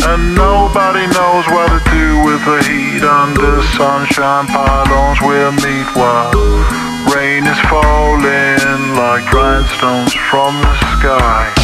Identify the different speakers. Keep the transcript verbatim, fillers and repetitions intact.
Speaker 1: And nobody knows what to do with the heat. Under sunshine pylons we'll meet while rain is falling like grindstones from the sky.